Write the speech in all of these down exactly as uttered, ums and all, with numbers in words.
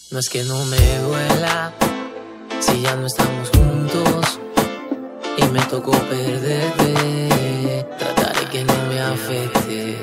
No es que no me duela si ya no estamos juntos y me tocó perderte. Trataré que no me afecte.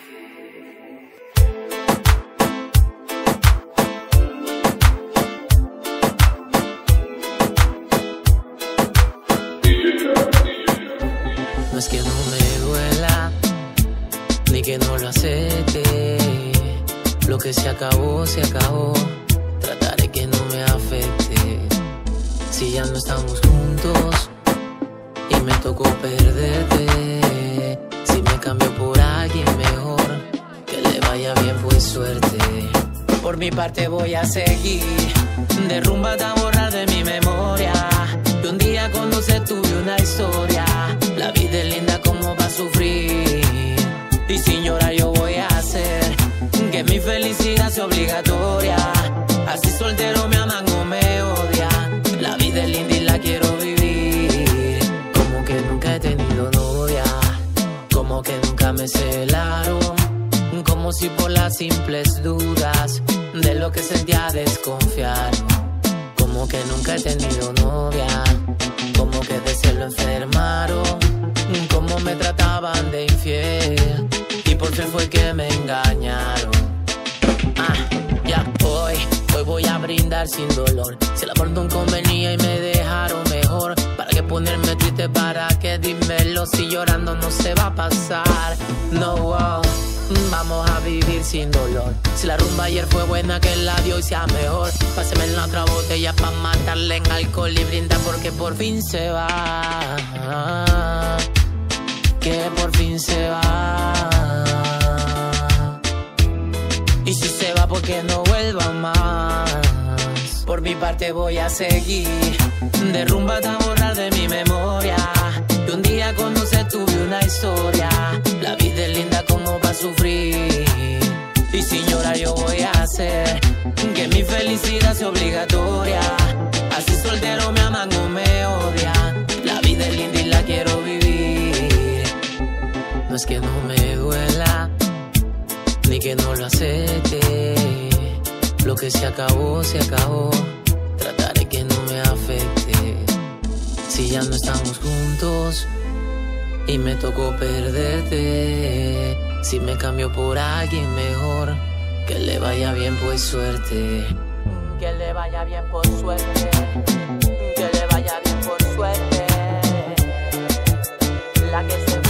No es que no me duela ni que no lo acepte. Lo que se acabó, se acabó. Trataré que no me afecte. Si ya no estamos juntos y me tocó perderte. Si me cambio por alguien mejor, que le vaya bien, pues suerte. Por mi parte voy a seguir, de rumba a borrar de mi memoria. Que un día conocí tuve una historia. La vida es linda como va a sufrir. Y sin llorar yo voy a hacer que mi felicidad sea obligatoria. Así soltero me aman o me odian. La vida es linda y la quiero vivir. Como que nunca he tenido novia, como que nunca me celaron. Como si por las simples dudas de lo que sentía desconfiaron. Como que nunca he tenido novia, como que de celo enfermaron. Como me trataban de infiel y por fin fue que me engañaron. Ah, ya hoy, hoy voy a brindar sin dolor. Si el amor no convenía y me dejaron mejor. ¿Para qué ponerme triste? ¿Para qué? Dímelo, si llorando no se va a pasar. No, wow, vamos a vivir sin dolor. Si la rumba ayer fue buena, que la de hoy sea mejor. Páseme en la otra botella pa' matarle en alcohol y brindar porque por fin se va. Que por fin se va. Y si se va, porque no vuelva más. Por mi parte voy a seguir, de rumba a borrar de mi memoria. Que un día conocí tuve una historia. La vida es linda como va a sufrir. Y sin llorar yo voy a hacer que mi felicidad sea obligatoria. Así soltero me aman o me odian. La vida es linda y la quiero vivir. No es que no me duela ni que no lo acepte. Lo que se acabó, se acabó. Trataré que no me afecte. Si ya no estamos juntos y me tocó perderte. Si me cambio por alguien mejor, que le vaya bien, pues suerte. Que le vaya bien, por suerte. Que le vaya bien, por suerte. La que se